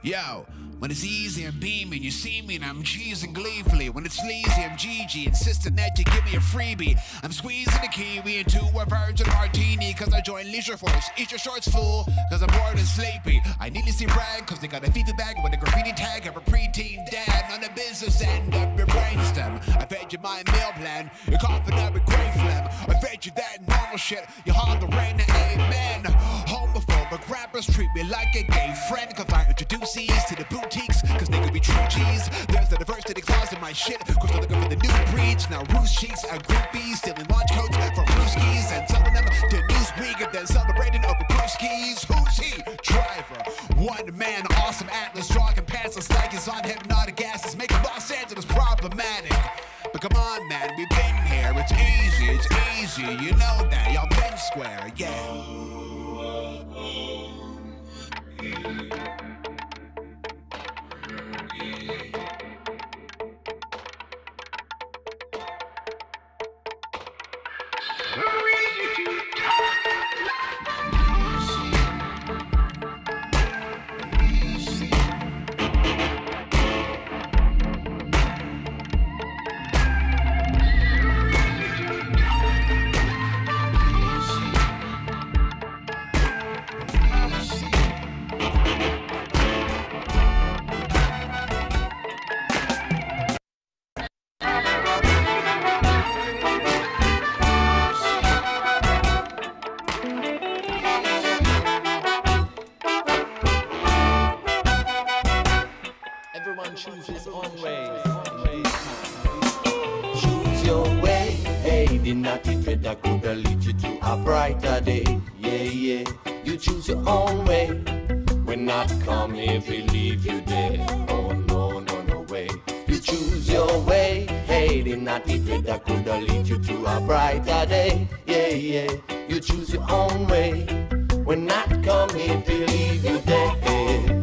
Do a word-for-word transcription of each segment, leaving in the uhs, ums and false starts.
Yo, when it's easy I'm beaming, you see me and I'm cheesing gleefully. When it's sleazy I'm G G, insisting that you give me a freebie. I'm squeezing a kiwi into a virgin martini, cause I joined Leisure Force. Eat your shorts, fool, cause I'm bored and sleepy. I nearly see brag, cause they got a FIFA bag with a graffiti tag of a preteen dad. On the business end of your brainstem, I fed you my meal plan, you're coughing up with great phlegm. I fed you that normal shit, you hauled the rain to amen. Homophobic rappers treat me like a gay friend, cause I introduce these to the boutiques, cause they could be true G's. There's a diversity clause in my shit, cause they're looking for the new breeds. Now roost cheeks are groupies, stealing launch coats from Brewskis and selling them to Newsweek and then celebrating over Brewskis. Who's he? Driver. One man, awesome Atlas, jogging pants looks like he's on hypnotic gases, making Los Angeles problematic. But come on, man, we've been here. It's easy, it's easy. You know that. Y'all been square, yeah. Choose his own way. Choose your way. Hey, the naughty thread that could lead you to a brighter day. Yeah, yeah. You choose your own way. We're not coming if we leave you there. Oh no, no, no way. You choose your way. Hey, the naughty thread that could lead you to a brighter day. Yeah, yeah. You choose your own way. We're not coming if we leave you there.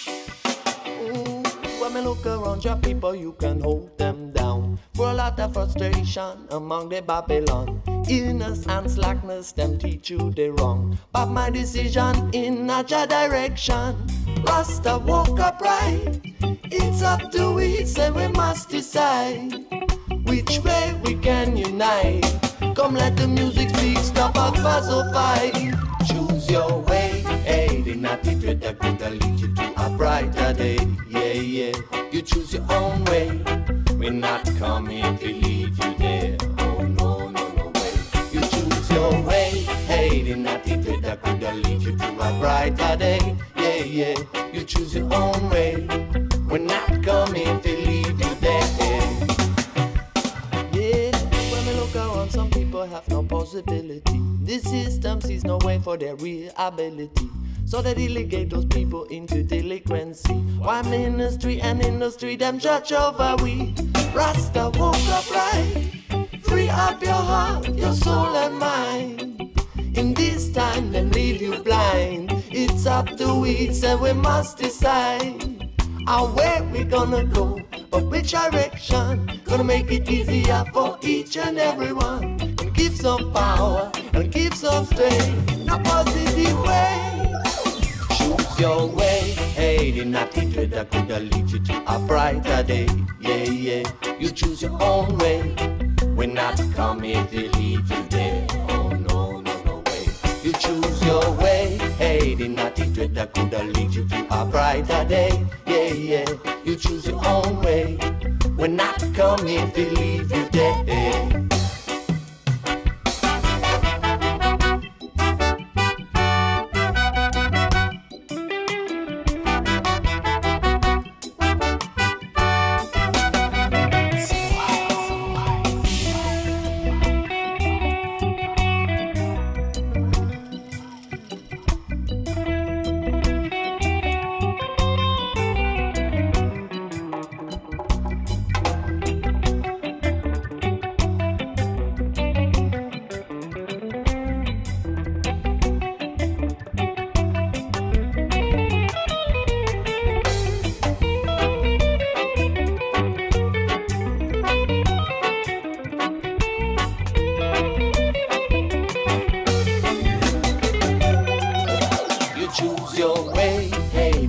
When you look around your people, you can hold them down. For a lot of frustration among the Babylon, illness and slackness, them teach you the wrong. But my decision in another direction. Rasta woke up right. It's up to we, say we must decide which way we can unite. Come let the music speak, stop our fuss or fight. Choose your way, hey, the naughty thread that could lead you to a brighter day. Yeah, yeah, you choose your own way. We're not coming if we leave you there. Oh no, no, no way. You choose your way, hey, the naughty thread that could lead you to a brighter day. Yeah, yeah, you choose your own way. We're not coming if we leave you there. Yeah, when we look around, some people have no possibility. This system sees no way for their real ability. So they delegate those people into delinquency. Why ministry and industry, them judge over we. Rasta woke up right. Free up your heart, your soul and mind. In this time, them leave you blind. It's up to we, so we must decide how where we gonna go, but which direction. Gonna make it easier for each and everyone. And give some power, and give some strength in a positive way. Choose your way, hey, the naughty thread that could lead you to a brighter day. Yeah, yeah, you choose your own way. We're not coming if we leave you there. Oh no, no, no way. You choose your way, hey, the naughty thread that could lead you to a brighter day. Yeah, yeah, you choose your own way. We're not coming if we leave you there.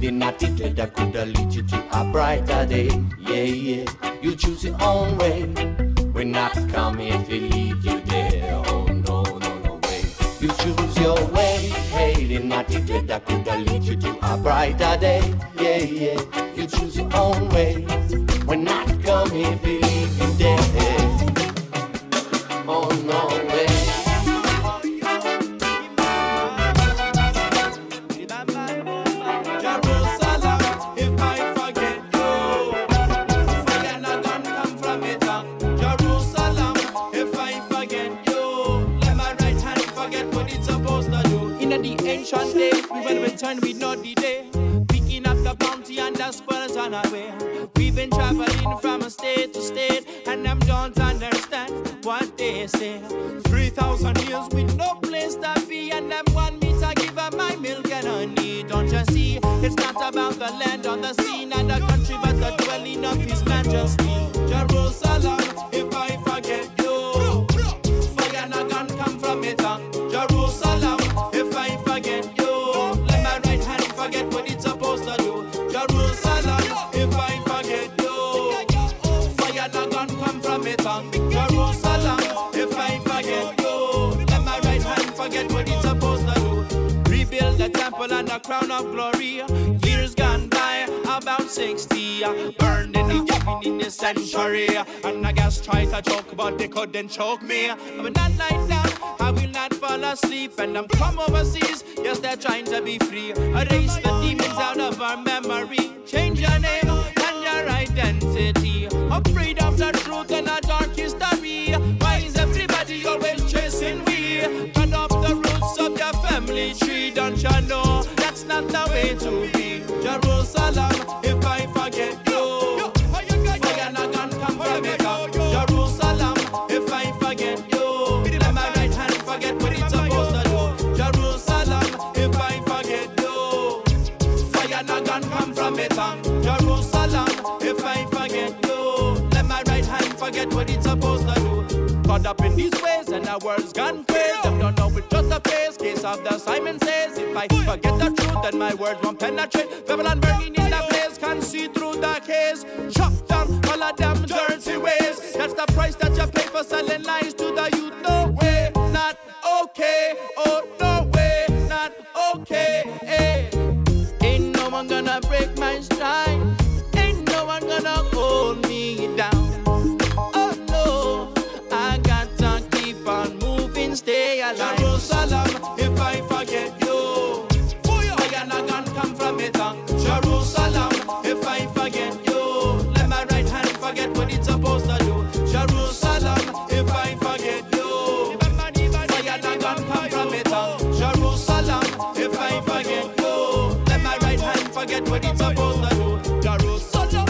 Heading at it that could lead you to a brighter day. Yeah, yeah. You choose your own way. We're not coming if we leave you there. Oh no, no, no way. You choose your way. Heading at it that could lead you to a brighter day. Yeah, yeah. You choose your own way. We're not coming if we leave you there. Oh no way. Ancient days, we will return with no delay, picking up the bounty and the spoils on our way. We've been traveling from state to state, and them don't understand what they say. Three thousand years with no place to be, and them want me to give them my milk and honey. Don't you see? It's not about the land or the sea, not the country, but the dwelling of His Majesty. Jerusalem, if I forget you, fire not gonna come from it. Jerusalem, if I forget you, let my right hand forget what it's supposed to do. Jerusalem, if I forget you, fire not gonna come from it. Jerusalem, if I forget you, let my right hand forget what it's supposed to do. Rebuild the temple and the crown of glory. Years gone by, about sixty, burned in the in the century. And I guess try to choke, but they couldn't choke me. But that night down, I will not fall asleep. And I'm come overseas, yes, they're trying to be free. Erase the demons out of our memory. Change your name and your identity. Afraid of the truth and a dark history. Why is everybody always chasing we? Cut off the roots of your family tree. Don't you know that's not the way to be? Jerusalem, if I forget you, fire not gonna come from it. Jerusalem, if I forget you, let my right hand forget what it's supposed to do. Jerusalem, if I forget you, fire not gonna come from it. Jerusalem, if I forget you, let my right hand forget what it's supposed to do. Caught up in these ways and our world's gone crazy. Them don't know it's just a phase. Case of the Simon says, if I forget the truth, then my words won't penetrate. Babylon burning in the place, can see through the haze. Chop down all of them dirty ways. That's the price that you pay for selling lies to the youth. No way, not okay. Oh, no way, not okay. Hey. Ain't no one gonna break my stride. Ain't no one gonna hold me down. Oh no, I got to keep on moving, stay alive. Jerusalem, if I forget you, fire not gonna come from it. Jerusalem, if I forget you, let my right hand forget what it's supposed to do. Jerusalem, if I forget you, fire not gonna come from it. Jerusalem, if I forget you, let my right hand forget what it's supposed to do. Jerusalem.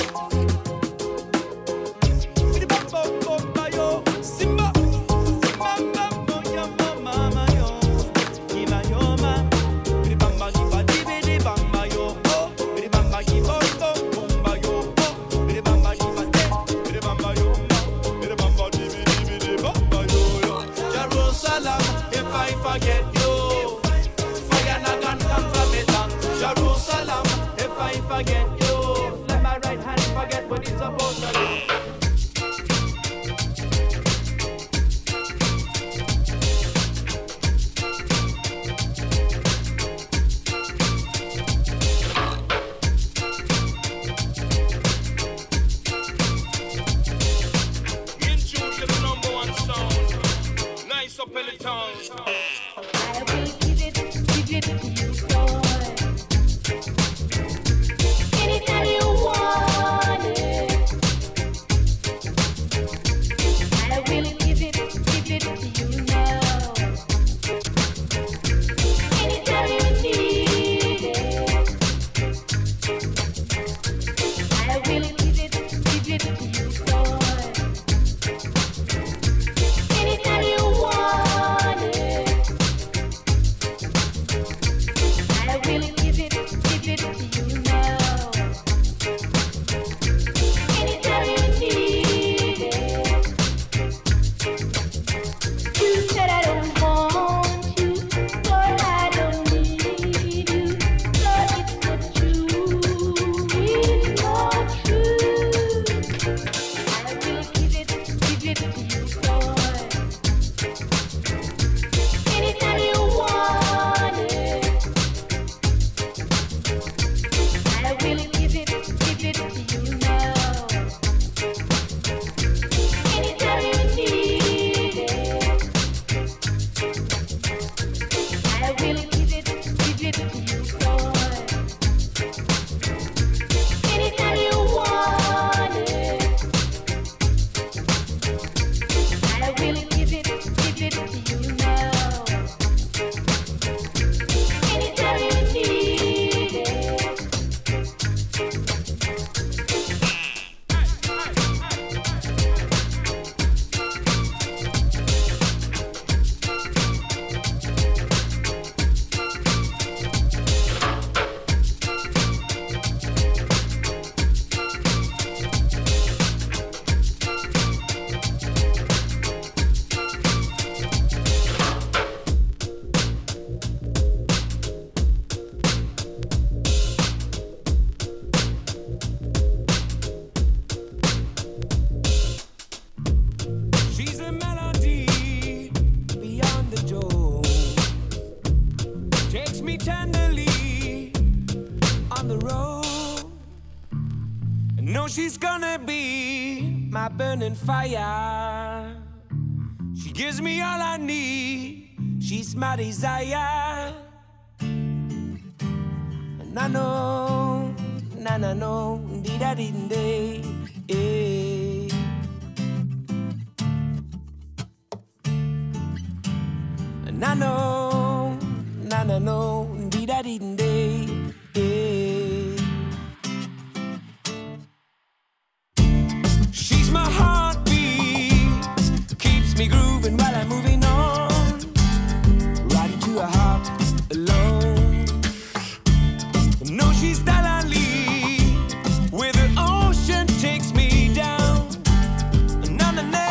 Simba, Simba, yo, mama, yo, Kiba, yo, ma, Bamba, Kiba, Dibidi, Bamba, yo, oh, Bamba, Kiba, Bamba, yo, oh, Bamba, Kiba, Bamba, yo, ma, Bamba, Dibidi, Bamba, yo, Jerusalem, if I forget you, fire not gonna come from it. Jerusalem, if I forget you, let my right hand forget what it's supposed to do. Anytime you want it, know she's gonna be my burning fire. She gives me all I need. She's my desire. And I know, na na no, dee da dee dee, eh. And I know, na na no, dee da dee dee, eh. She's my heartbeat, keeps me grooving while I'm moving on, right into her heart alone. No, she's Dalali, where the ocean takes me down. Na na na.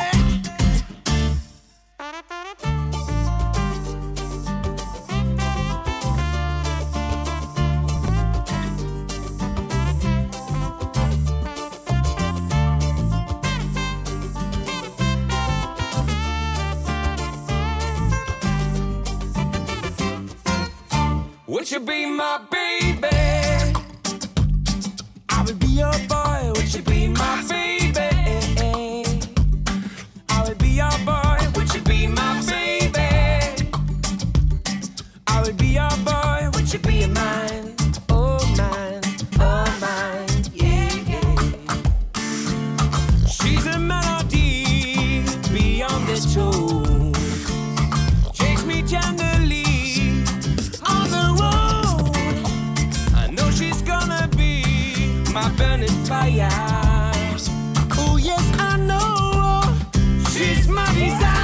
Would you be my baby? I would be your boy. Would you be my baby? I would be your boy. Would you be my baby? I would be your boy. Would you be mine? Oh mine, oh mine, yeah, yeah. She's a melody beyond the tone. Takes me tenderly on the road. I know she's gonna be my burning fire. Oh yes, I know she's my desire.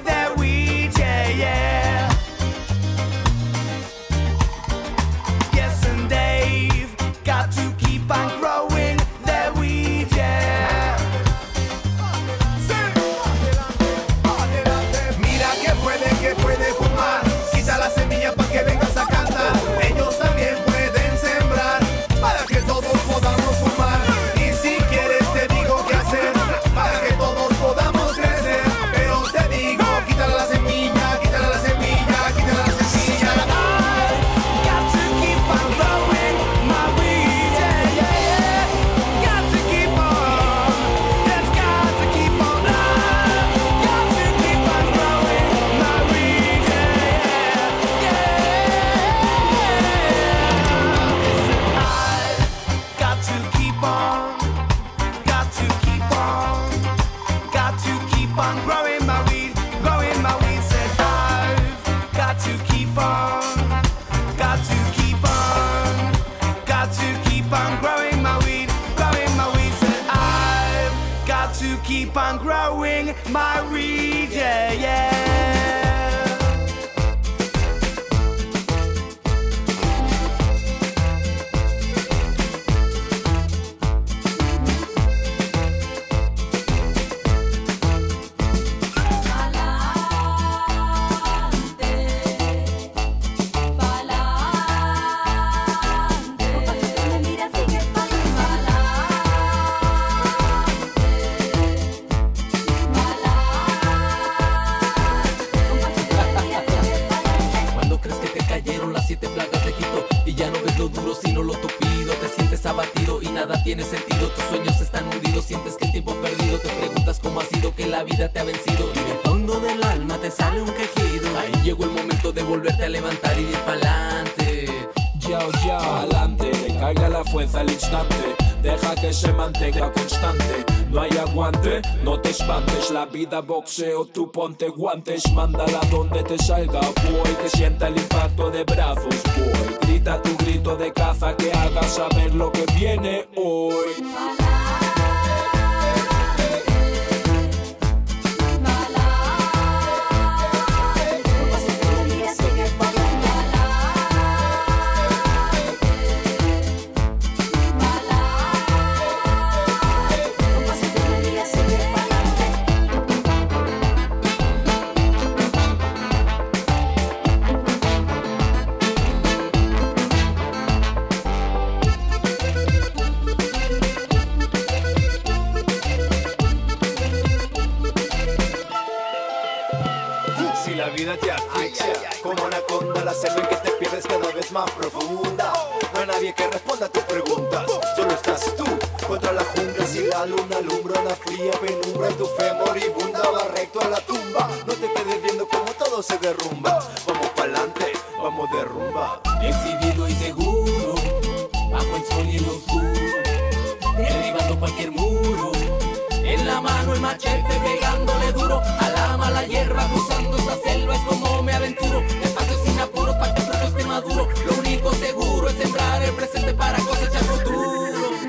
Yes, on growing my weed, growing my weed. Said I've got to keep on, got to keep on, got to keep on growing my weed, growing my weed. Said I've got to keep on growing my weed, yeah, yeah. Tiene sentido, tus sueños están hundidos, sientes que el tiempo perdido, te preguntas cómo ha sido que la vida te ha vencido y del fondo del alma te sale un quejido. Ahí llegó el momento de volverte a levantar y ir pa'lante. Ya, ya, adelante, que caiga la fuerza al instante, deja que se mantenga constante. No hay aguante, no te espantes, la vida boxeo, tú ponte guantes, mándala donde te salga, boy, que sienta el impacto de brazos, boy. Grita tu grito de caza que haga saber lo que viene hoy. Te asfixia como anaconda, la selva en que te pierdes cada vez más profunda. No hay nadie que responda a tus preguntas, solo estás tú contra la jungla. Si la luna alumbra una fría penumbra, tu fe moribunda va recto a la tumba. No te quedes viendo como todo se derrumba. Vamos pa'lante, vamos de rumba. Decidido y seguro, bajo el sol y el oscuro, derribando cualquier muro. En la mano el machete pegándole duro a la mala hierba, cruzando esta selva es como me aventuro. Espacio sin apuros para que el fruto esté maduro. Lo único seguro es sembrar el presente para cosechar futuro.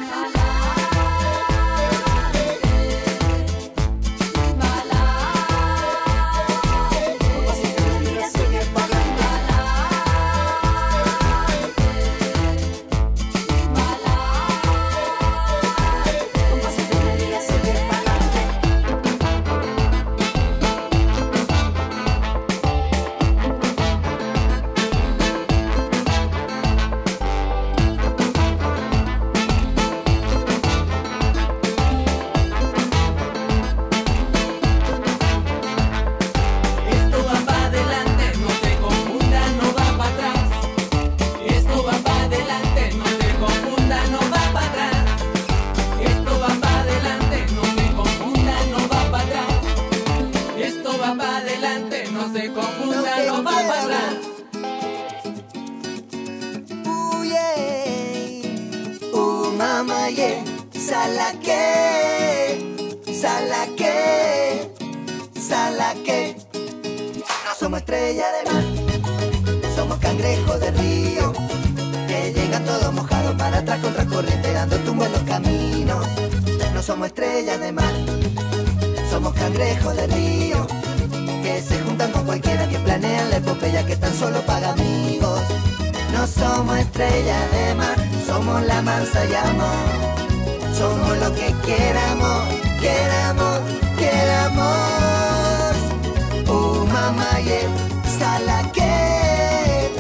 Somos estrella de mar, somos cangrejos de río, que llegan todos mojados para atrás contra corriente, dando tumbo en los caminos. No somos estrellas de mar, somos cangrejos de río, que se juntan con cualquiera que planean la epopeya que tan solo paga amigos. No somos estrellas de mar, somos la mansa y amor, somos lo que queramos, queramos, queramos. Uh, mamá, yeah. Salaque,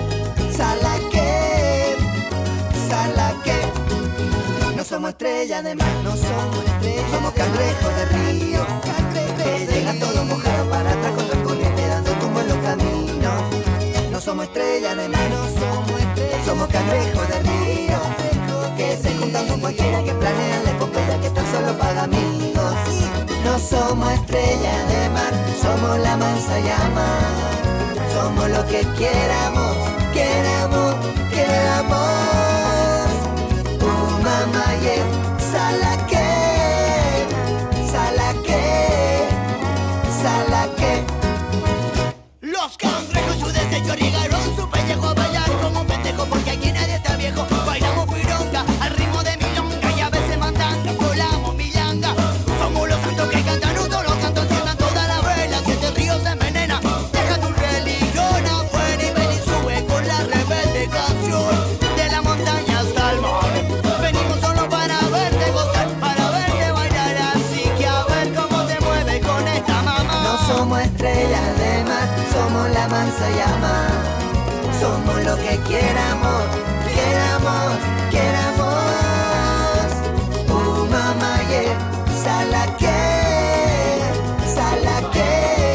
salaque, salaque. No somos estrellas de mar, no somos estrellas, somos cangrejos de río, que llegan todos mojados para atrás contra corriente, dando tumbo en los caminos. No somos estrellas de mar, no somos estrellas, somos cangrejos de río, que se juntan con cualquiera que planean la epopeya que tan solo paga amigos. No somos estrellas de mar, somos la mansa llama, somos lo que queramos, queramos, queramos. Uh, mamá, yeah. Salaque, salaque, woman se llama. Somos lo que queramos, queramos, queramos. Oh mamá, yeah, salake, salake.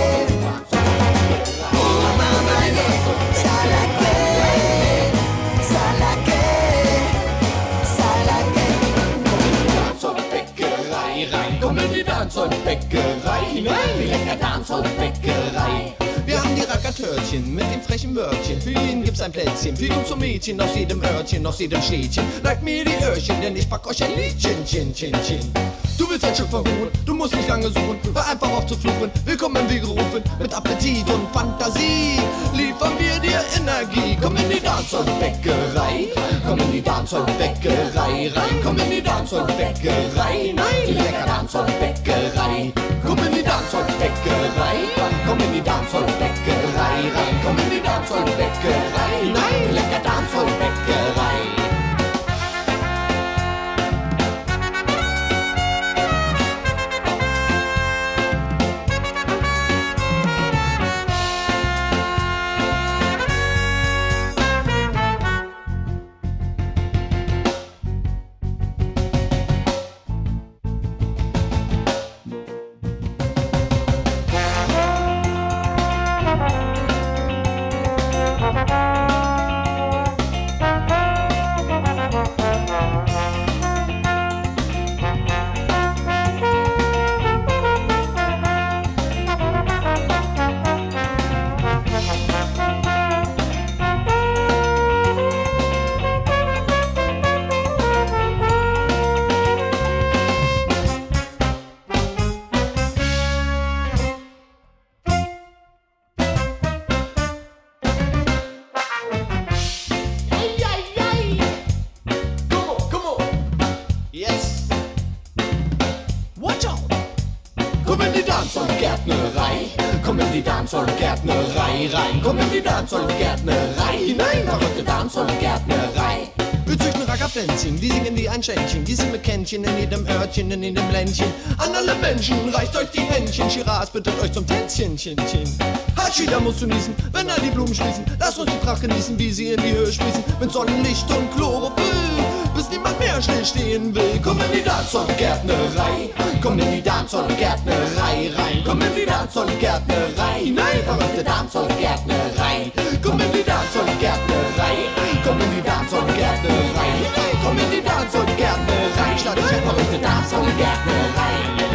Oh mamá, yeah, salake, salake, salake. Dancehall-Bäckerei rein, komm in die Dancehall-Bäckerei hinein, die lecker Dancehall-Bäckerei. Wir haben die Rackertörtchen mit dem frechen Wörtchen. Für ihn gibt's ein Plätzchen, für ihn zum Mädchen aus jedem Örtchen, aus jedem Städtchen. Neigt mir die Öhrchen, denn ich pack euch ein Liedchen, chin, chin, chin. Du willst ein Stück verruhen, du musst nicht lange suchen, hör einfach auf zu fluchen. Willkommen wie gerufen, mit Appetit und Fantasie liefern wir dir Energie. Komm in die Dancehall-Bäckerei, komm in die Dancehall-Bäckerei rein, komm in die Dancehall-Bäckerei, nein, die lecker Dancehall-Bäckerei. Komm in die Dancehall-Bäckerei, komm in die Dancehall-Bäckerei rein, komm in die Dancehall-Bäckerei, nein, die lecker Dancehall-Bäckerei. Dancehall-Gärtnerei, komm in die Dancehall-Gärtnerei rein, komm in die Dancehall-Gärtnerei hinein, verrückte Dancehall-Gärtnerei. Wir züchten Rackerpflänzchen, die singen wie ein Schändchen, die sind mit Kännchen in jedem Örtchen, in jedem Ländchen. An alle Menschen, reicht euch die Händchen, Shiraz bittet euch zum Tänzchen, chin, chin. Hashida musst du niesen, wenn all die Blumen schließen, lass uns die Pracht genießen, wie sie in die Höhe sprießen, mit Sonnenlicht und Chlorophyll, bis niemand mehr still stehen will. Komm in die Dancehall-Gärtnerei, komm in die Dancehall-Gärtnerei rein, komm in die Dancehall-Gärtnerei, nein, verrückte Dancehall-Gärtnerei. Komm in die Dancehall-Gärtnerei, komm in die Dancehall-Gärtnerei, komm in die Dancehall-Gärtnerei, schlag dich ein, verrückte Dancehall-Gärtnerei.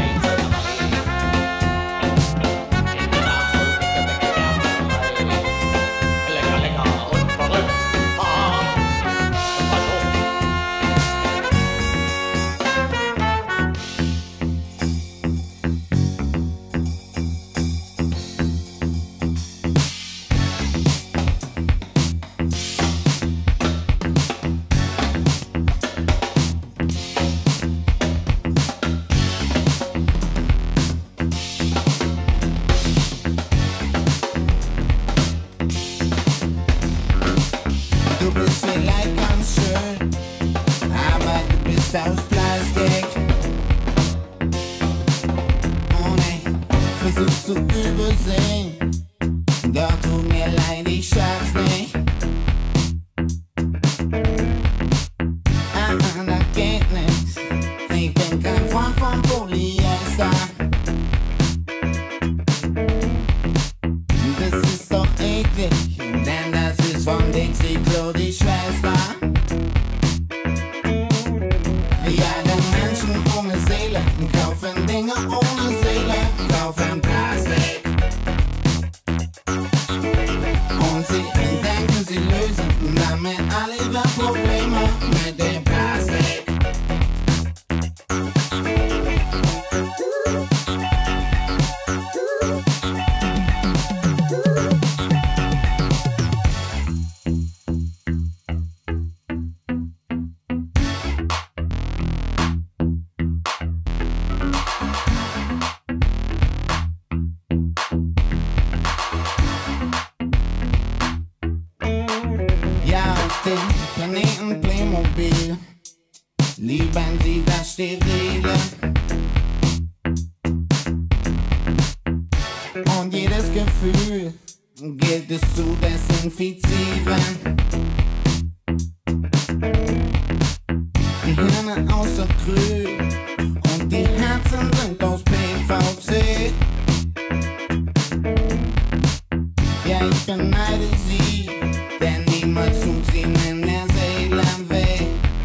Aus Plastik. Oh nein, versuchst zu übersehen, doch tut mir leid, ich schaff's nicht. Ah, ah, da geht nix, ich bin kein Freund von Polyester. Das ist doch eklig, denn das ist von Dixie Klo die Schwester. Kaufen Dinge ohne Seele, kaufen Plastik. Und sie denken, sie lösen damit all ihre Probleme mit dem Plastik. infizieren. Die Hirne aus Acryl und die Herzen sind aus P V C. Ja, ich beneide sie, denn niemals tut sie mir mehr Seele weh.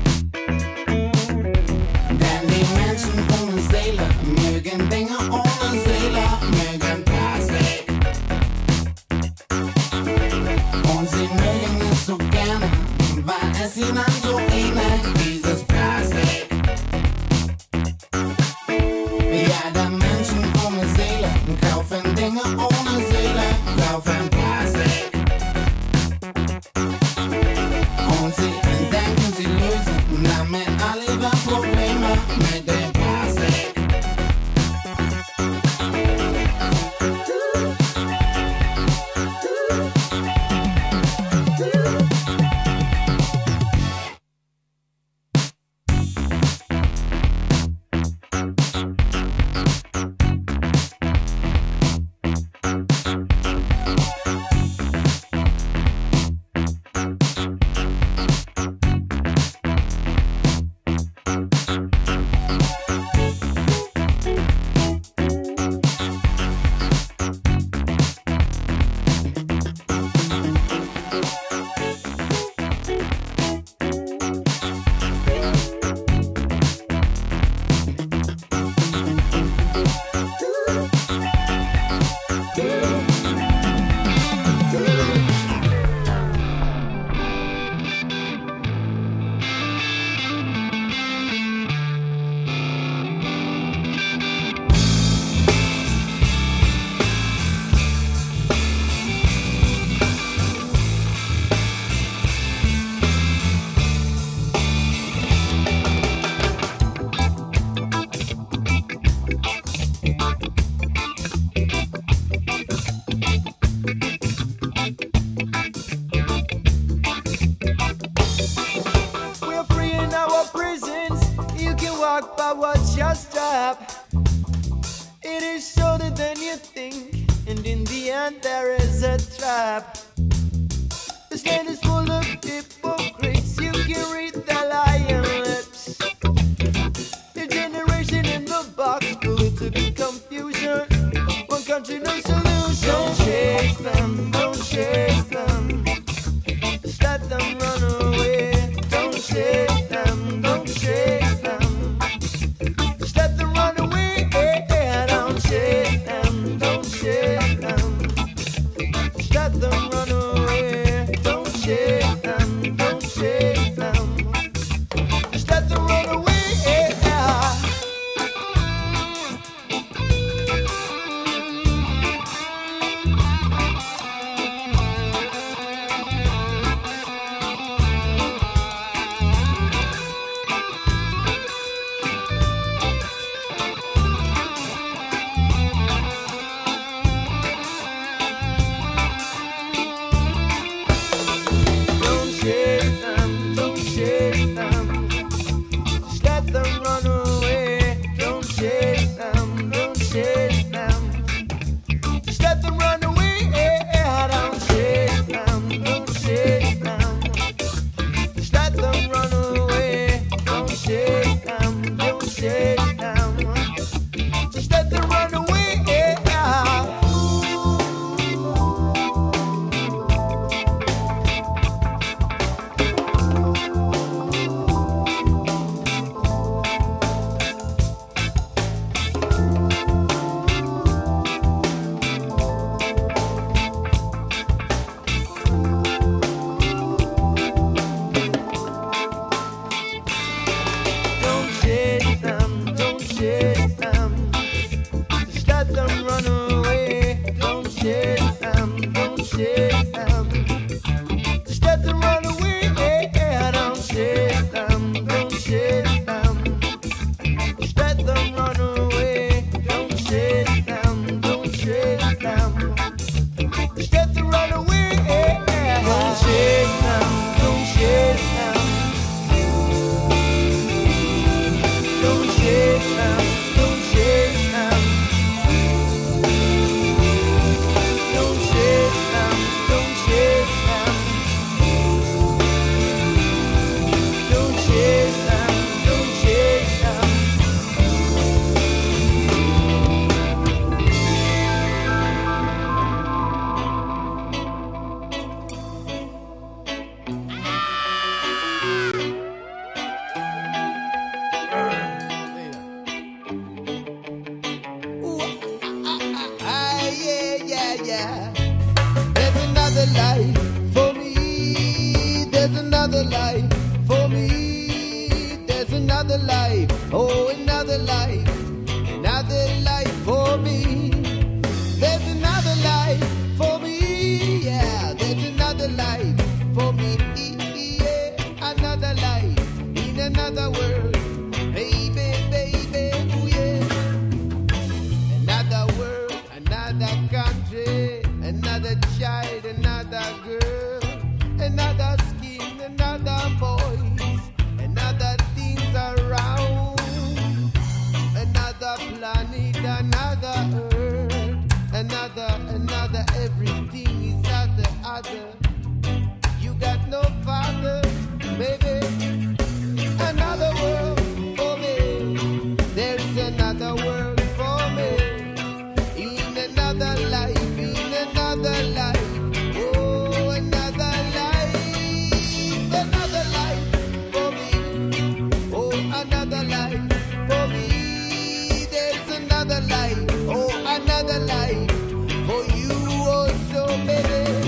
Denn die Menschen ohne Seele mögen Dinge ohne Seele, mögen Plastik. Und sie mögen es so gerne, weil es ihnen so ähnelt, dieses Plastik. Ja, da Menschen ohne Seele kaufen Dinge ohne Seele, kaufen Plastik. Und sie denken, sie lösen damit all ihre Probleme mit dem Plastik. We're free in our prisons. You can walk by what's your step. It is shorter than you think, and in the end there is a trap. This land is full of hypocrites. You can read their lying lips. Your generation in the box, political confusion. One country, no solution. Don't chase them, don't chase them. Just let them run away. Don't chase them, don't chase them. Just let them run away. Don't chase them, don't chase them. Just let them run away. Don't chase them, don't chase them. Just let them run away. Don't chase them, don't chase them. Just let them run away. Don't chase them, don't chase them. Just let them run away. Don't chase them, don't chase them. Just let them run away. Don't chase them, don't chase them. Just let them run away. Don't chase them, don't chase them. Just let them run away. Don't chase them, don't chase them. Just let them run away. Don't chase them, don't chase them. Just let them run away. Don't chase them, don't chase them. Just let them run away. Don't chase them, don't chase them. Don't chase them. another life for me. There's another life for me. There's another life. Oh, another life. Another life for me. There's another life for me. Yeah, there's another life for me. Yeah, another life in another world. Baby, baby, ooh yeah. Another world, another country, another child, another girl, another skin, another voice, another things around, another planet, another earth, another, another everything is other, other. You got no father, baby. Another world for me. There's another world for me. In another life, in another life. Oh, another life. Another life for me. Oh, another life for me. There's another life. Oh, another life for you also, baby.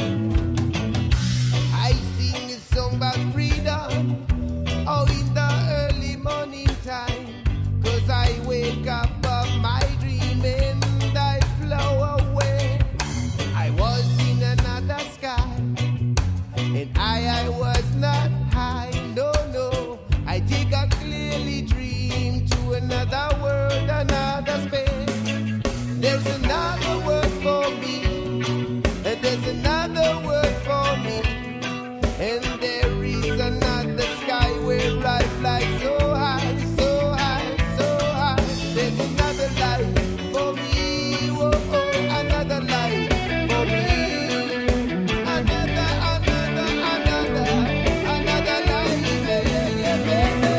I sing a song about freedom. Oh, in the early morning time, 'cause I wake up of my dream and I flow away. I was in another sky, and I, I was not high, no, no. I take a clearly dream to another world, another space. There's another word for me, and there's another word for me, and there is another sky where I fly so high, so high, so high. There's another life for me, oh, oh, another life for me. Another, another, another, another life, yeah, yeah, yeah,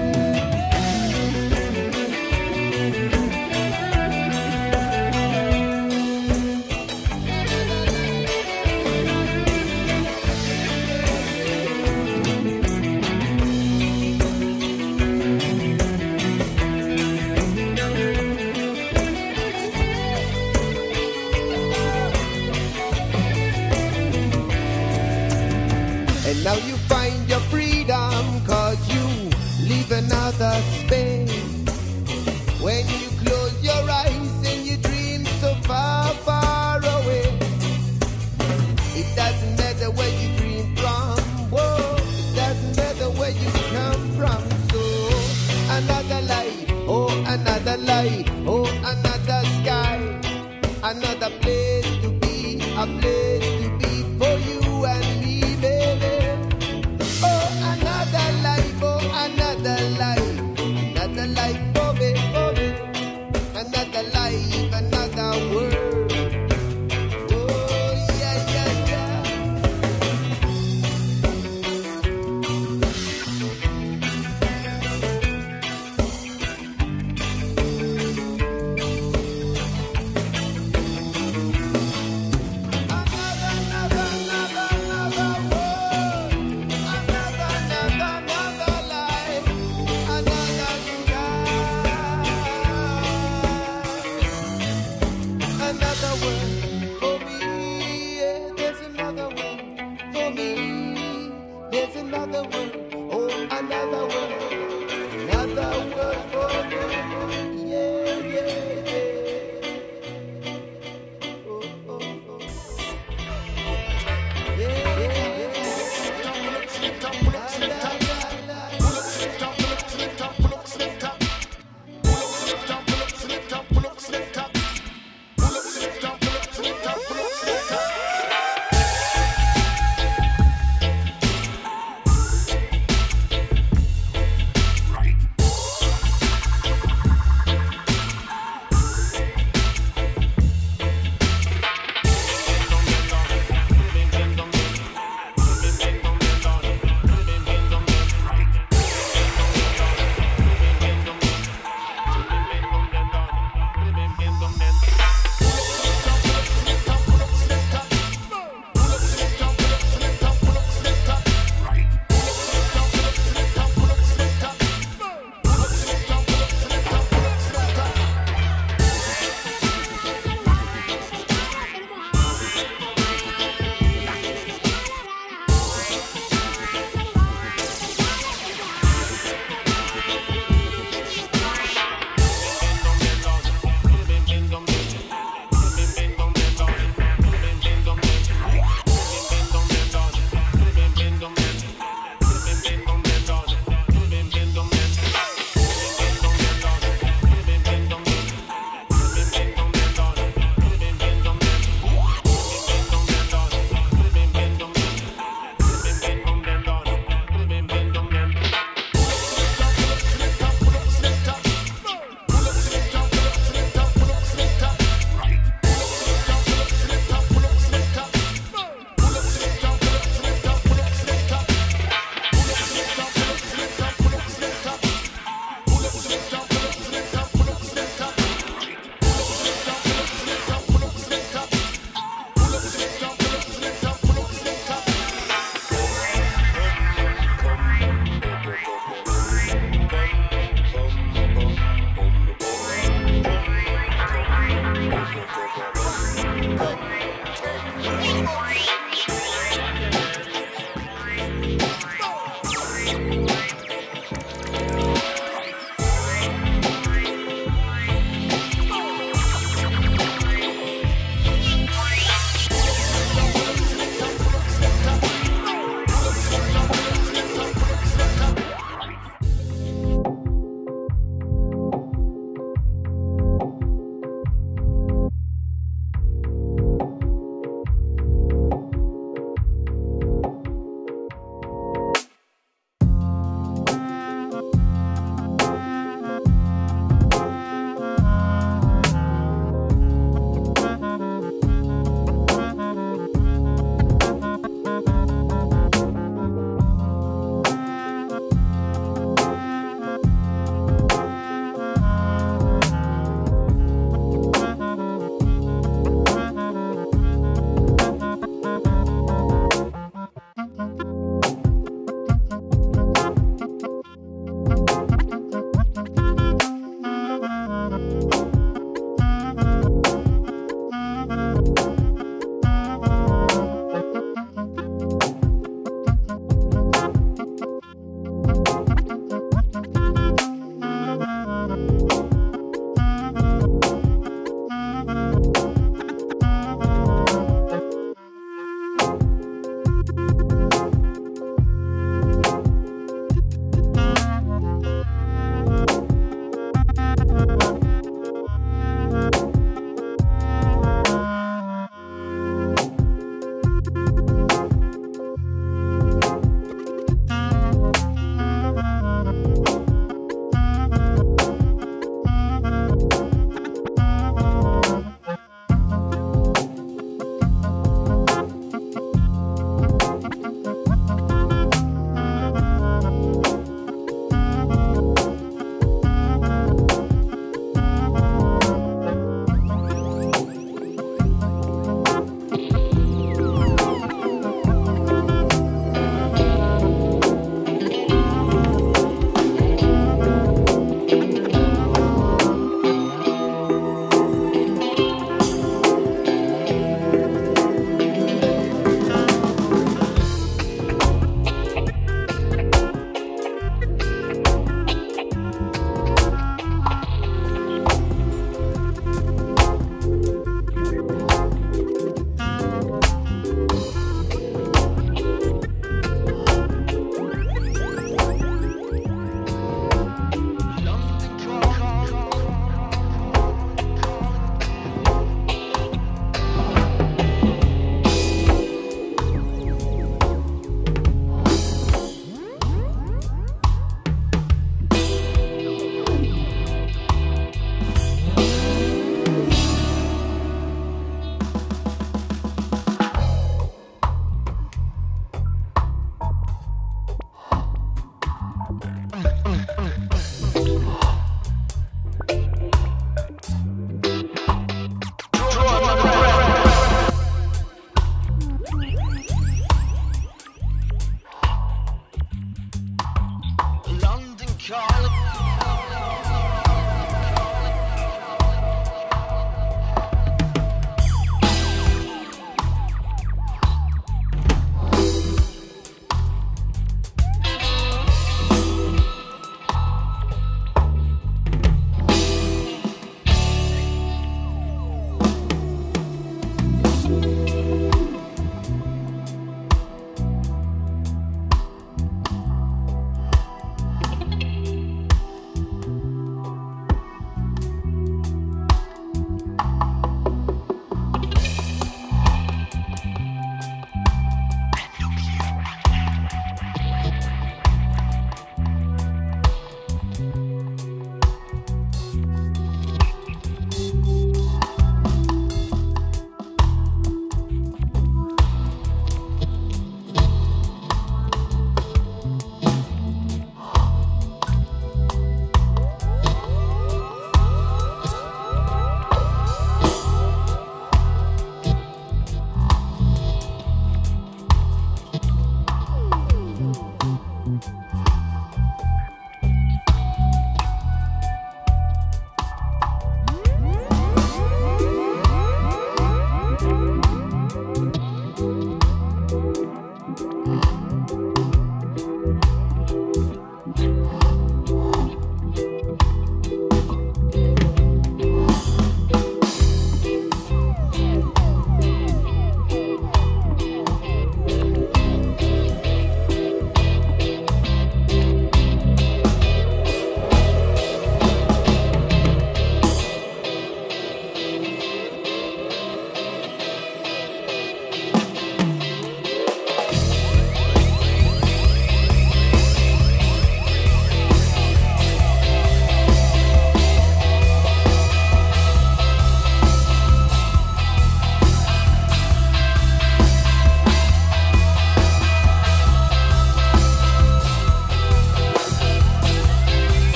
and now you find your freedom, 'cause you live another space. When you close your eyes and you dream so far, far away, it doesn't matter where you dream from. Whoa, it doesn't matter where you come from. So another life, oh, another life, oh, another sky, another place to be, a place to be for you and me, baby. Oh, another life, oh, another life, another life for me, for me. Another life, another world. Oh, yeah, yeah, yeah.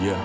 Yeah.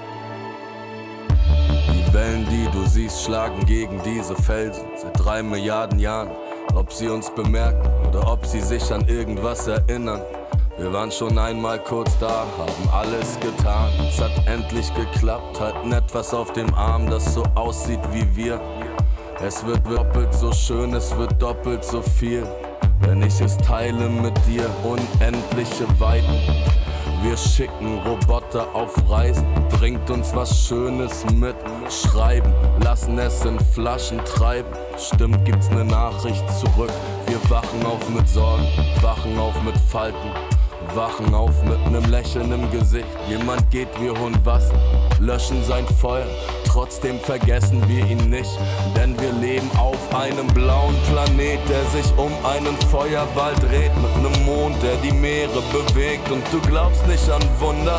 Die Wellen, die du siehst, schlagen gegen diese Felsen seit drei Milliarden Jahren. Ob sie uns bemerken oder ob sie sich an irgendwas erinnern. Wir waren schon einmal kurz da, haben alles getan. Es hat endlich geklappt, halten etwas auf dem Arm, das so aussieht wie wir. Es wird doppelt so schön, es wird doppelt so viel, wenn ich es teile mit dir, unendliche Weiten. Wir schicken Roboter auf Reisen, bringt uns was Schönes mit, schreiben, lassen es in Flaschen treiben. Stimmt, gibt's ne Nachricht zurück, wir wachen auf mit Sorgen, wachen auf mit Falten. Wachen auf mit nem Lächeln im Gesicht. Jemand geht wie Hund Wasser, löschen sein Feuer. Trotzdem vergessen wir ihn nicht, denn wir leben auf einem blauen Planet, der sich um einen Feuerball dreht. Mit nem Mond, der die Meere bewegt. Und du glaubst nicht an Wunder.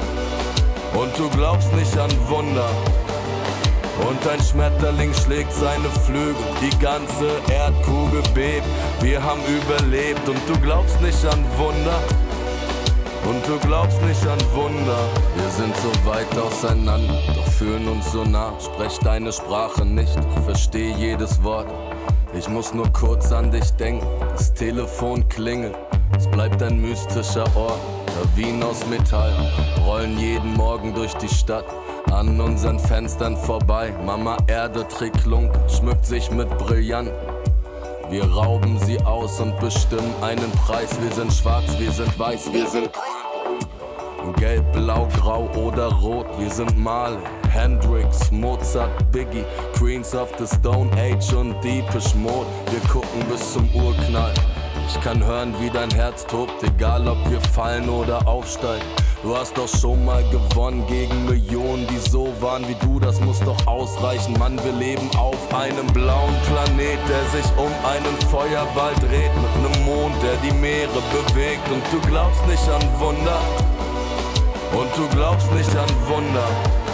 Und du glaubst nicht an Wunder. Und ein Schmetterling schlägt seine Flügel, die ganze Erdkugel bebt. Wir haben überlebt und du glaubst nicht an Wunder. Und du glaubst nicht an Wunder. Wir sind so weit auseinander, doch fühlen uns so nah. Sprech deine Sprache nicht, doch versteh jedes Wort. Ich muss nur kurz an dich denken, das Telefon klingelt. Es bleibt ein mystischer Ort, Lawinen aus Metall rollen jeden Morgen durch die Stadt. An unseren Fenstern vorbei, Mama Erde trägt Klunker, schmückt sich mit Brillanten. Wir rauben sie aus und bestimmen einen Preis. Wir sind schwarz, wir sind weiß, wir sind grün. Gelb, blau, grau oder rot. Wir sind Marley, Hendrix, Mozart, Biggie, Queens of the Stone Age und Deepish Mode. Wir gucken bis zum Urknall. Ich kann hören, wie dein Herz tobt, egal ob wir fallen oder aufsteigen. Du hast doch schon mal gewonnen gegen Millionen, die so waren wie du, das muss doch ausreichen. Mann, wir leben auf einem blauen Planet, der sich um einen Feuerball dreht. Mit nem Mond, der die Meere bewegt. Und du glaubst nicht an Wunder. Und du glaubst nicht an Wunder.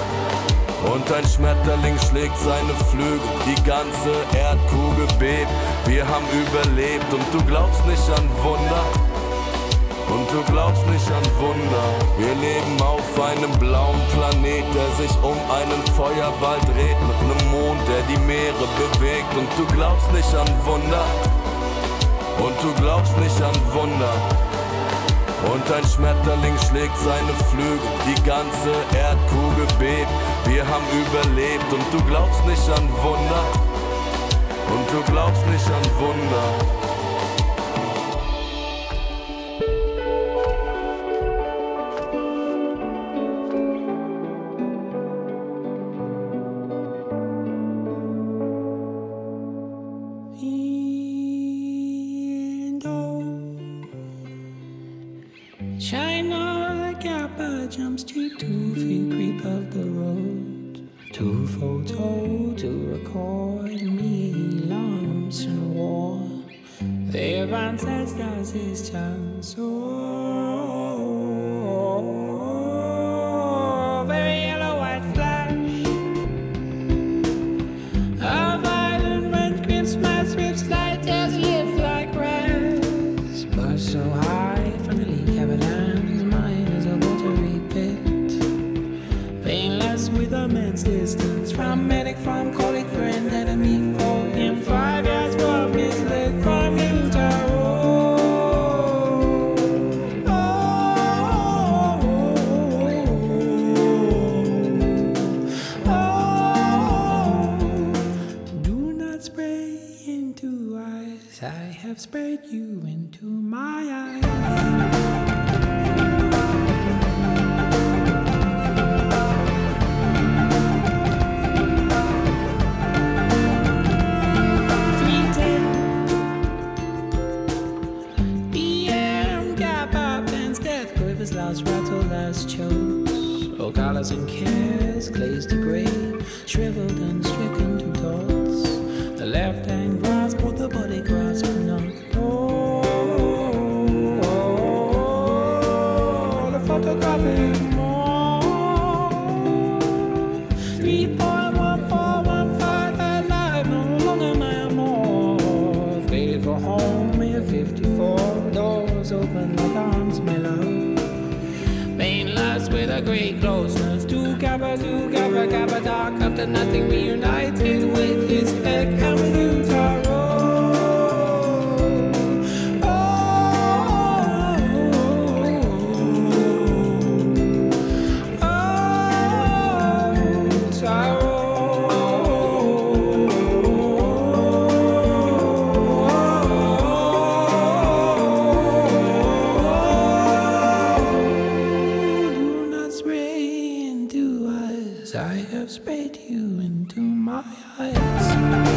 Und ein Schmetterling schlägt seine Flügel, die ganze Erdkugel bebt. Wir haben überlebt und du glaubst nicht an Wunder. Und du glaubst nicht an Wunder. Wir leben auf einem blauen Planet, der sich um einen Feuerball dreht. Mit nem Mond, der die Meere bewegt. Und du glaubst nicht an Wunder. Und du glaubst nicht an Wunder. Und ein Schmetterling schlägt seine Flügel, die ganze Erdkugel bebt. Wir haben überlebt und du glaubst nicht an Wunder. Und du glaubst nicht an Wunder. China Kappa jumps to two feet creep up the road. Two photo to record me lumps in war. Their ancestors is just so very yellow white flash. A violent red Christmas rips light as live like grass. But so high from the leak avalanche, mine is a watery pit. Painless with immense distance from medic, from colleague, friend, enemy, foe. In five years from his leg, from you to I have spread you into my eyes. three ten P M Gap up and death quivers, last rattle, last chokes. Oh, colors and cares glazed to grey, shriveled and stricken to dots. The left hand grasp, but the body grasp not. Oh, oh, oh, the photographic more. Three point one four one five alive, no longer my more. Faded for home in fifty-four, doors open like arms, my love. Painless with a great closeness. gabba do, gabba gabba dark. After nothing reunited with his egg and with you, Taro. Sprayed you into my eyes.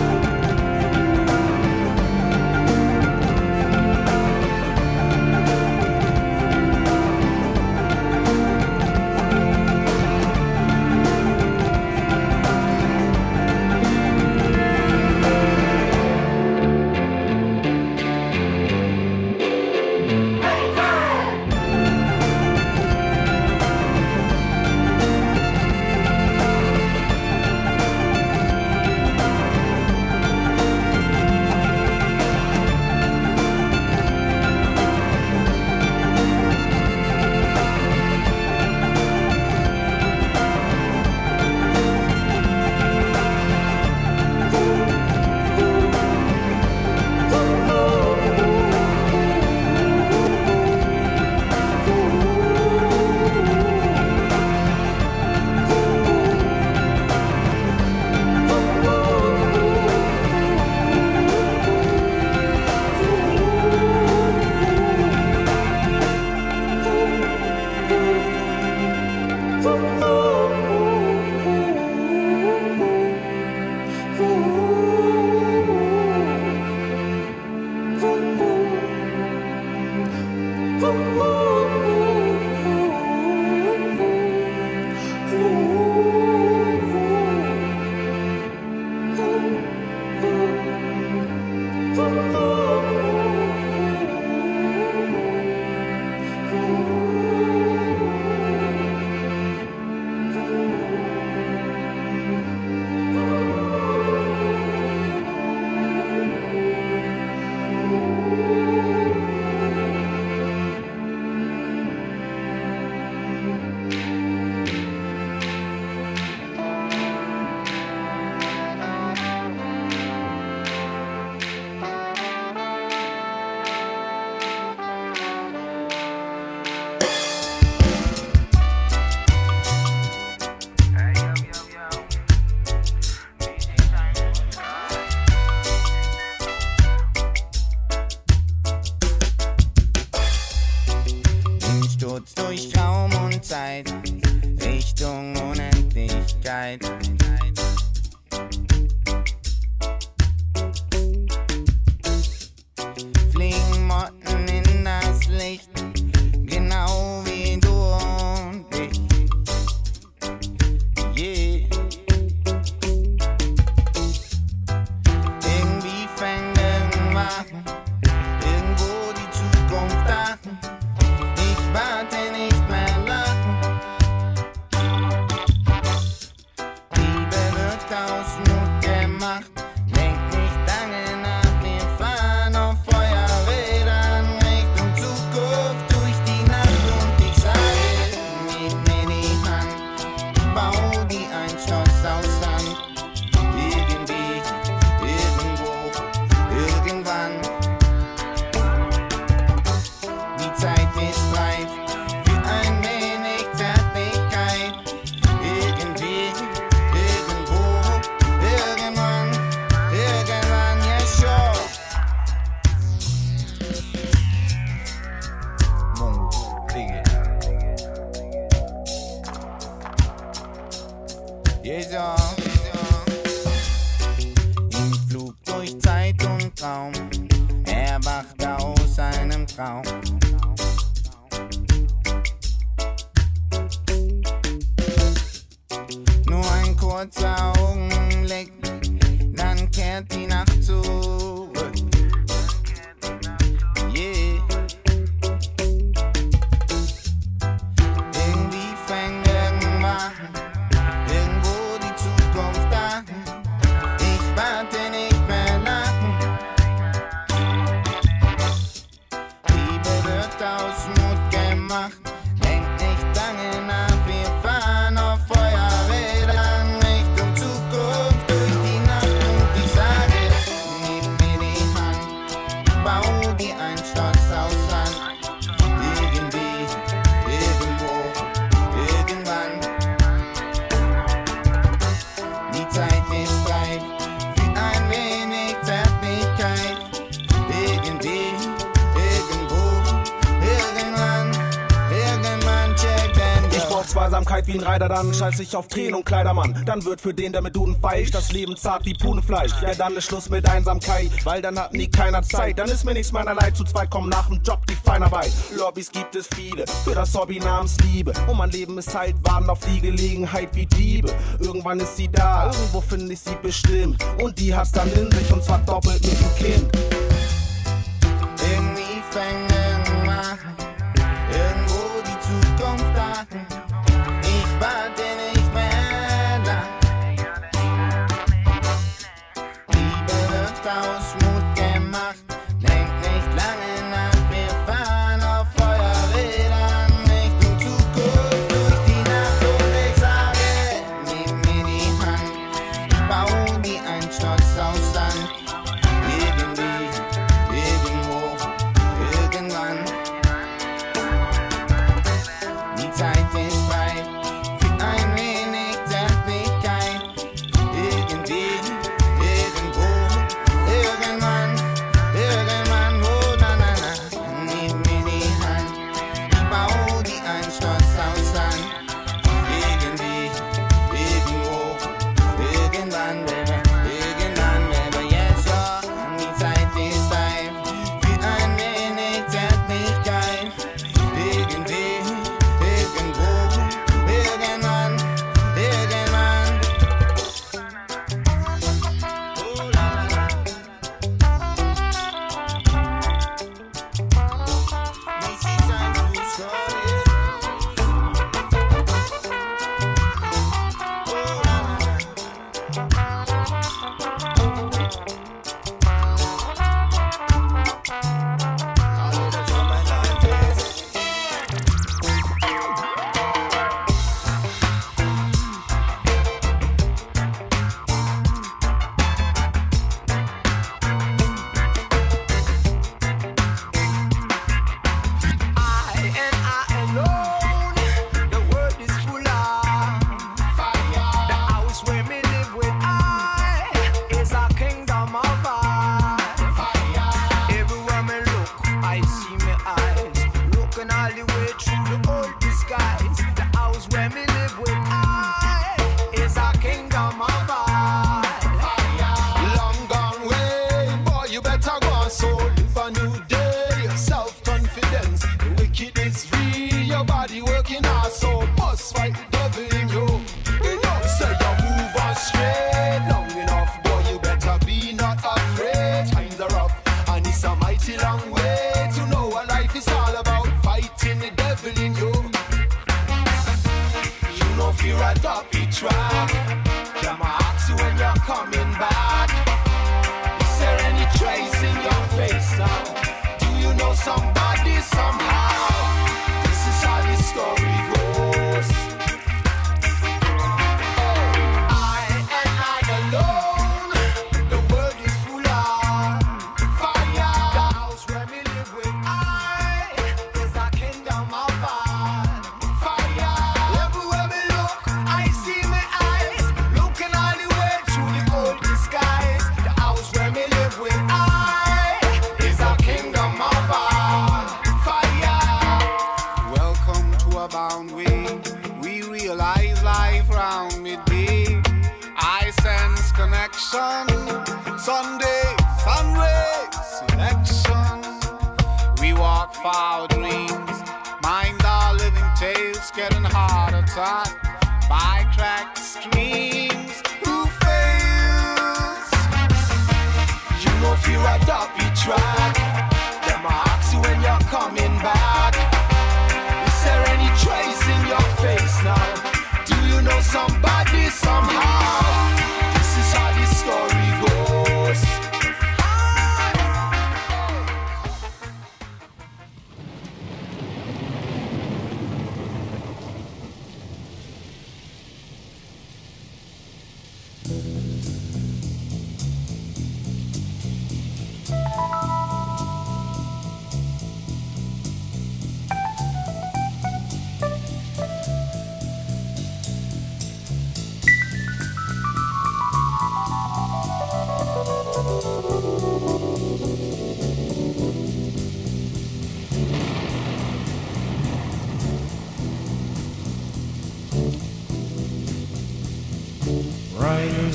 Richtung Unendlichkeit. Fliegen Motten in das Licht, genau wie du und ich. Yeah. Irgendwie fängt irgendwann irgendwo die Zukunft an. Ich warte nicht mehr lang. Liebe wird aus Mut gemacht. Denk nicht lange nach, wir fahren auf Feuerrädern Richtung Zukunft durch die Nacht. Und ich sage, gib mir die Hand, ich bau die ein Schloss aus Sand. Irgendwie, irgendwo, irgendwann. Die Zeit ist reif für ein wenig Zärtlichkeit. Irgendwie, irgendwo, irgendwann, irgendwann, ja schon. Mund, Dinge. Jeder, im Flug durch Zeit und Raum, erwacht aus einem Traum. Nur ein kurzer Augenblick, dann kehrt die Nacht zurück. Yeah. Irgendwie fängt irgendwann irgendwo die Zukunft an. Ich warte nicht mehr lang. Liebe wird aus Mut gemacht. Denk nicht lange nach, wir fahren auf Feuer. Zeit wie ein Reiter, dann scheiß ich auf Tränen und Kleidermann. Dann wird für den, der mit Duden feist, das Leben zart wie Punefleisch. Ja, dann ist Schluss mit Einsamkeit, weil dann hat nie keiner Zeit. Dann ist mir nichts meiner Leid, zu zweit kommen nach dem Job die Feinarbeit. Lobbys gibt es viele, für das Hobby namens Liebe. Und mein Leben ist halt, warten auf die Gelegenheit wie Diebe. Irgendwann ist sie da, irgendwo finde ich sie bestimmt. Und die hasst dann in sich, und zwar doppelt mit dem Kind. Irgendwie fängen machen, irgendwo die Zukunft warten. Ich warte nicht mehr lang. Liebe wird aus Mut gemacht, denkt nicht lange nach. Wir fahren auf Feuerrädern Richtung Zukunft durch die Nacht. Und ich sage, nimm mir die Hand, ich baue wie ein Schloss aus Sand. Irgendwie, irgendwo, irgendwann. Die Zeit ist reif für ein wenig Zärtlichkeit. Irgendwie, irgendwo, irgendwann, irgendwann, oh na na na. Nimm mir die Hand, ich baue wie ein Schloss aus Sand. Irgendwie, irgendwo, irgendwann, baby, irgendwann, baby, yes, ja. Die Zeit ist reif für ein wenig Zärtlichkeit. Irgendwie, irgendwo, irgendwann, irgendwann. Oh la la la. This is time to story. Oh la la la. All of the drum and all this. I and I alone, the world is full of fire. The house where me live with I is a kingdom of fire. Everywhere me look, I see me eyes looking all the way through the old disguise. The house where me live with I is a kingdom of fire. Long gone way, boy, you better go on so live a new day. Self-confidence, the wicked is real. Your body working hard, so must fight the devil in you. Enough, say you move on straight. Long enough, boy, you better be not afraid. Times are rough, and it's a mighty long way to know what life is all about. Fighting the devil in you. You know if you're a dopey trap, them ask you when you're coming back. Is there any trace in your face now? Do you know somebody somehow? This is how the story goes. I and I alone, the world is full of fire. The house where we live with I is a kingdom of fire. Everywhere we look, I see my eyes looking all the way through the old disguise. The house where we live with I is a kingdom of fire. Welcome to a bound way. We realize life round midday. I sense connection. Sunday, sunray, selection. We walk for our dreams. Mind our living tales, getting heart attack by cracked streams. Who fails? You know if you're a dopey track, them ask you when you're coming back. Is there any trace in your face now? Do you know somebody somehow? This is how the story goes.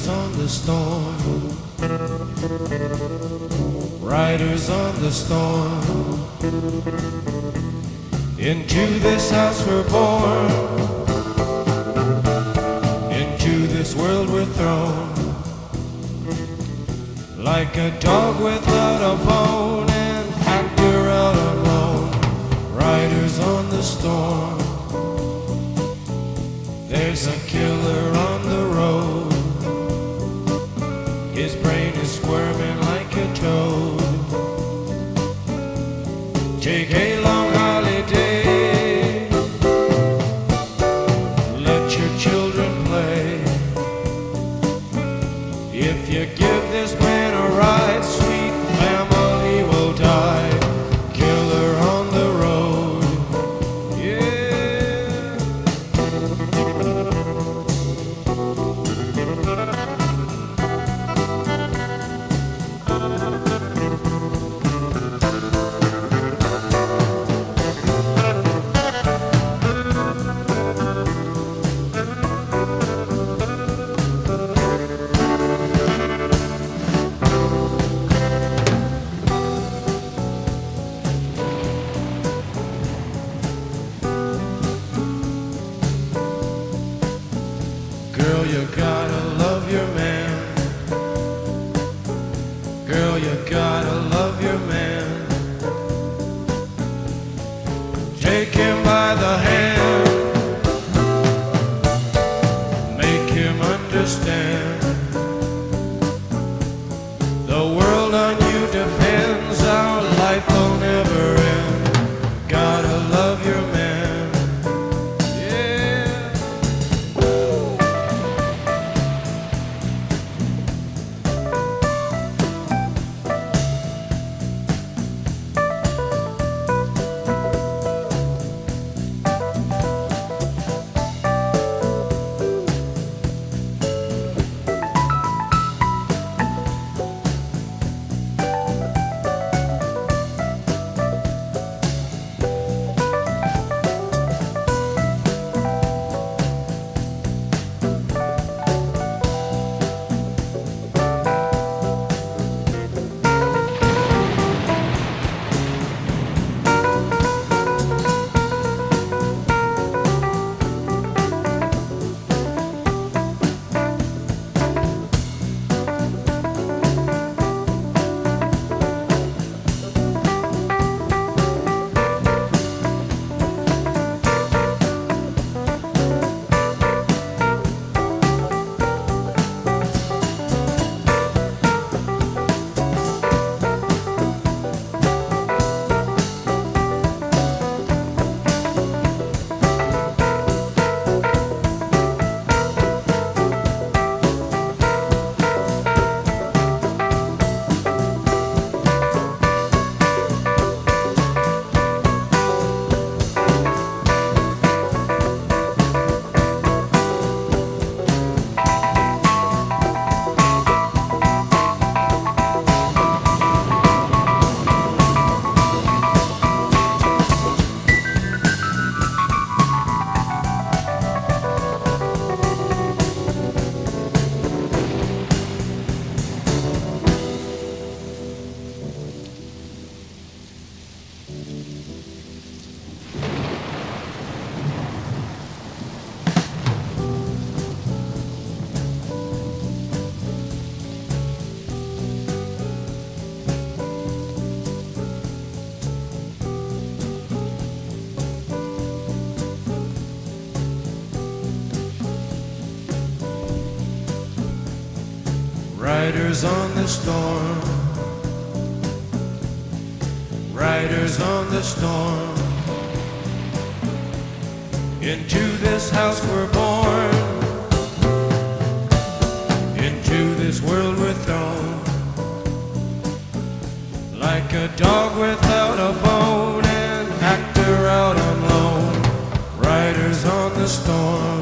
Riders on the storm, riders on the storm. Into this house we're born, into this world we're thrown. Like a dog without a bone, an actor out alone. Riders on the storm, there's a killer on the road. His brain is squirming like a toad. Take a long holiday, let your children play. If you give this man a ride, sweet family will die. Killer on the road, yeah. Girl, you gotta love your man. Girl, you gotta love your man. Take him by the hand, make him understand. The world on you depends, our life will never end. Gotta love your man. Riders on the storm, riders on the storm. Into this house we're born, into this world we're thrown. Like a dog without a bone, an actor out on loan. Riders on the storm.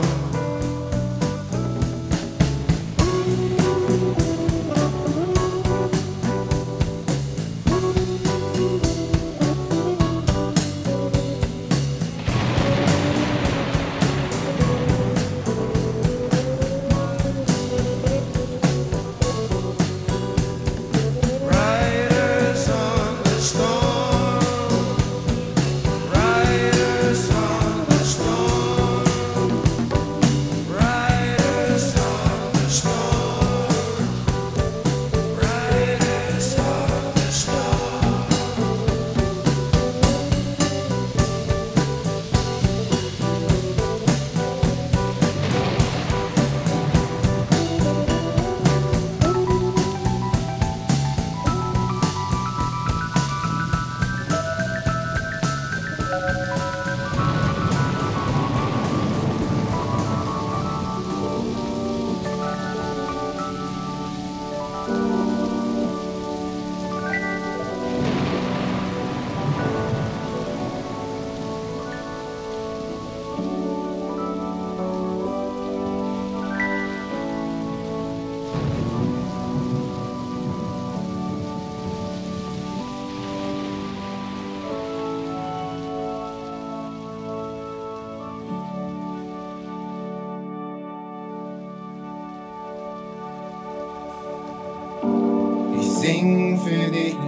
sing für dich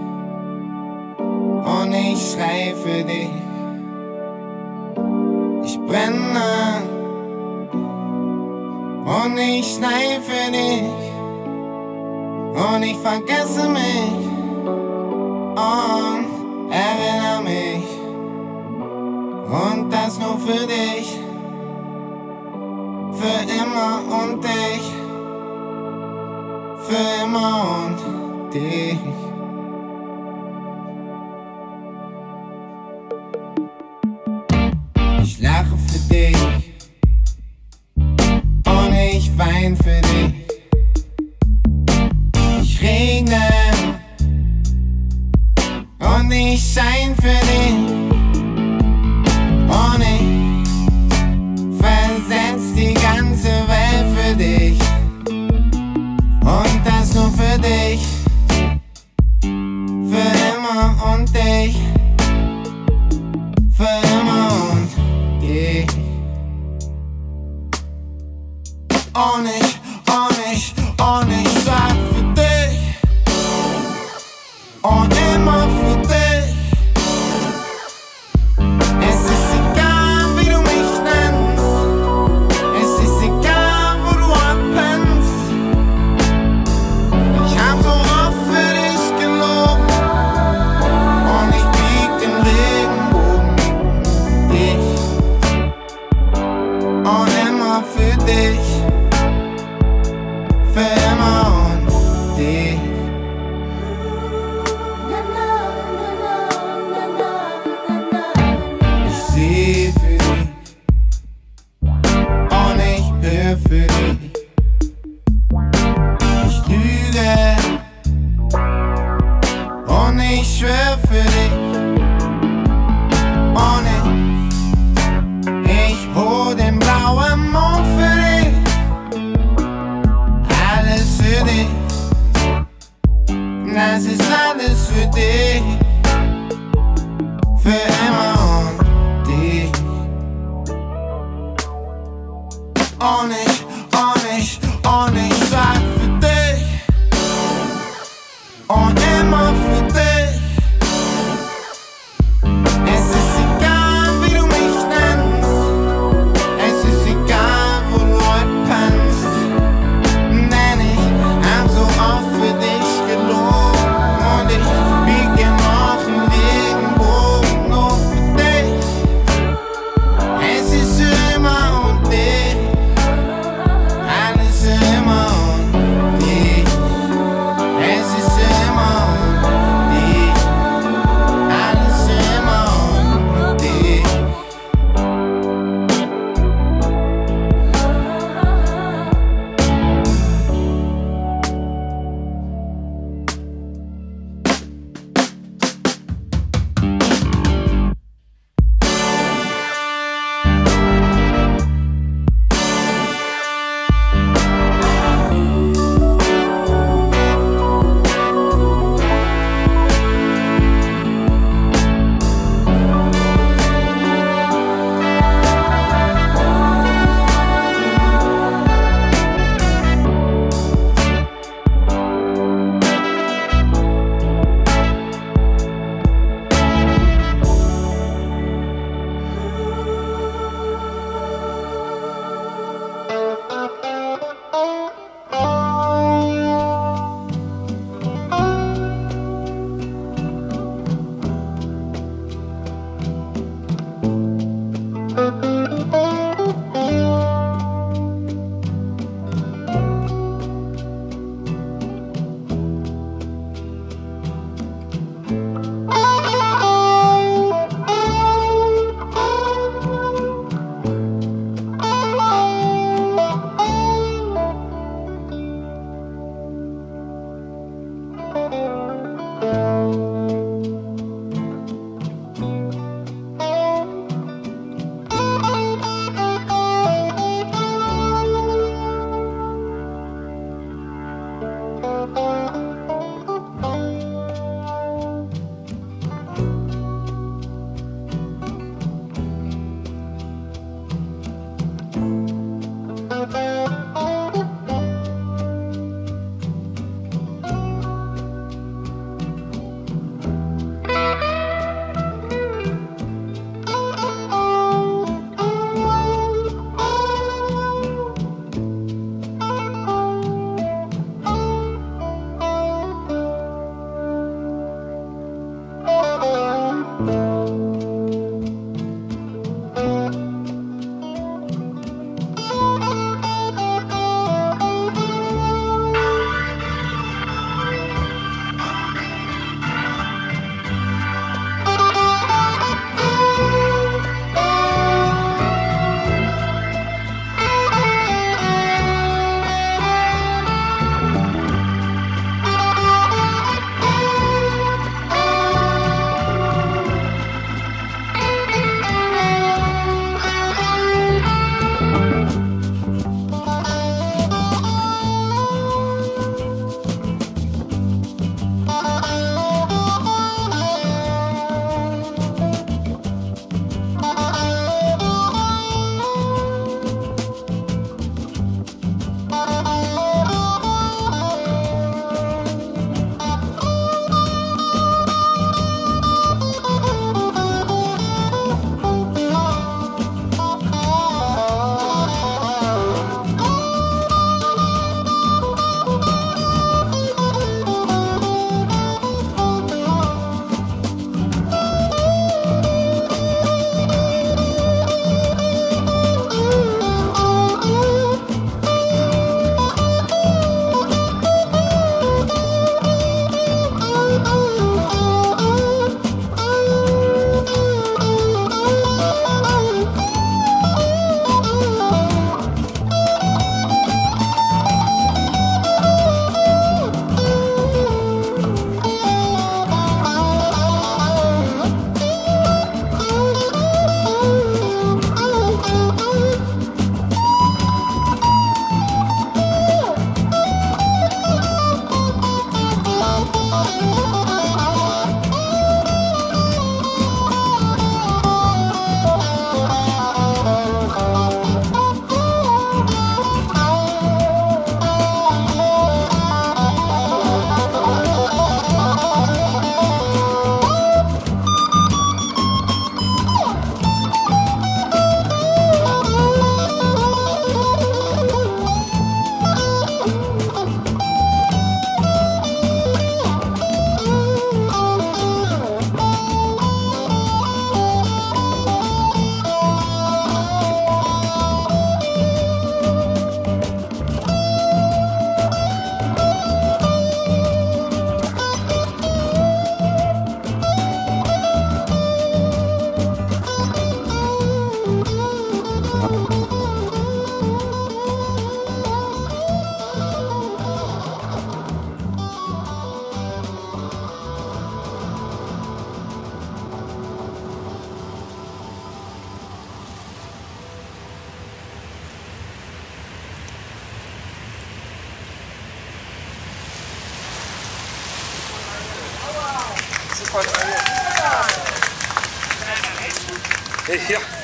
und ich schrei für dich. Ich brenne und ich schrei für dich und ich vergesse mich und erinnere mich und das nur für dich, für immer und dich, für immer und dich. Ich lache für dich und ich wein für dich. Ich regne und ich schein für dich. Und ich versetz die ganze Welt für dich. Und das nur für dich, für immer und dich, für immer und dich. Und ich, und ich, und ich sag für dich und immer für dich. Es ist egal, wie du mich nennst, es ist egal, wo du abpennst. Ich hab so oft für dich gelogen und ich bieg den Regenbogen dich und immer für dich, für immer und dich. Ich seh für dich und ich hör für dich. Ich lüge und ich schwör für dich. Und ich, ich hol den blauen Mond für dich. Alles für dich, das ist alles für dich, für immer und dich. Und ich, und ich, und ich sag für dich und immer für dich. Es ist egal, wie du mich nennst, es ist egal, wo du heute pennst. Denn ich hab so oft für dich gelogen und ich bieg den Ja.